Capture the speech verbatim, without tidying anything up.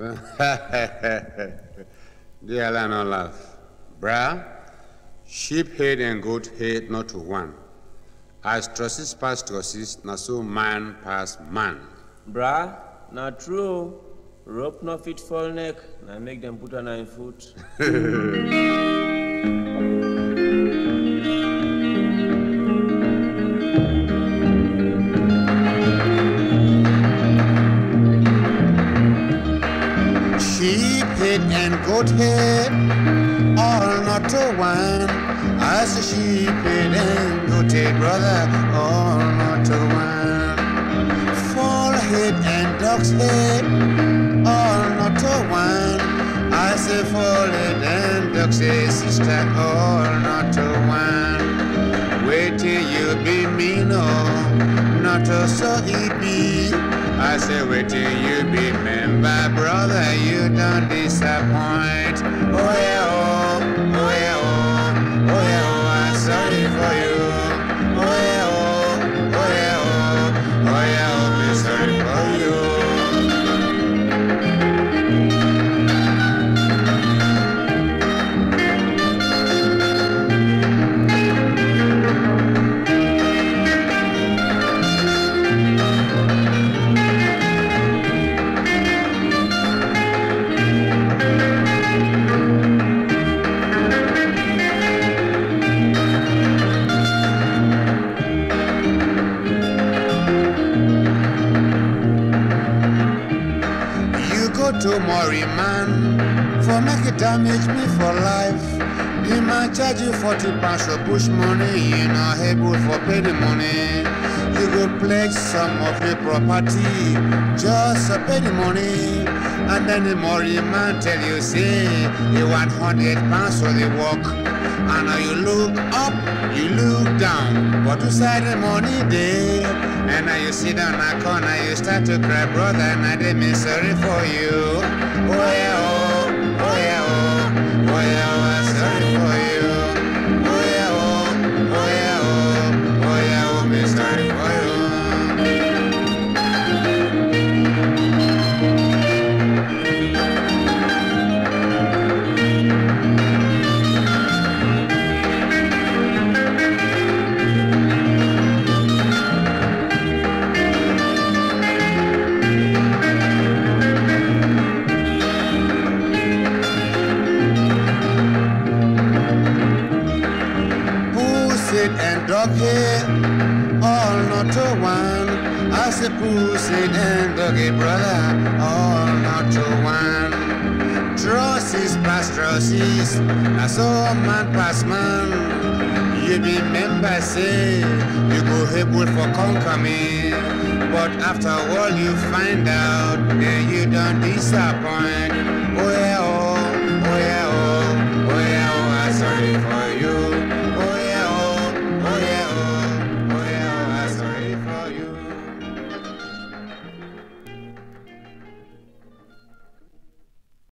Dear no laugh. Brah, sheep head and goat head not to one. As trusses pass trusses, na so man pass man. Brah, not true. Rope no fit fall neck, na make them put a nine foot. Sheep head and goat head, all not to one. As a sheep head and goat head, brother, all not to one. Fall head and dog's head, all not to one. I say fall head and dog's head, sister, all not to one. Wait till you be me, no, not to so it be. I say wait till you be member, brother, you don't disappoint. Oh yeah, oh, oh yeah, oh, oh yeah, oh, I'm sorry for you. Oh yeah, oh, oh yeah, oh, oh yeah, oh, I'm sorry for you. To Murray man, for make it damage me for life. He might charge you forty pounds for push money, you know able for pay the money. You go pledge some of your property, just to pay the money. And then the Murray man tell you, say, you want hundred pounds for the work. And now you look up, you look down, but to side the money there. And now you sit down in a corner, you start to cry, brother, and I did me sorry for you. Oh yeah, oh, oh yeah, oh, oh yeah, oh, I'm sorry for you. Oh yeah, oh, oh yeah, oh, oh yeah, oh, me sorry for you. And dog head, all not to one. I say pussy and doggy brother, all not to one. Trusses past trusses, I saw man pass man. You remember say, you go able for conquer me. But after all you find out, then you don't disappoint.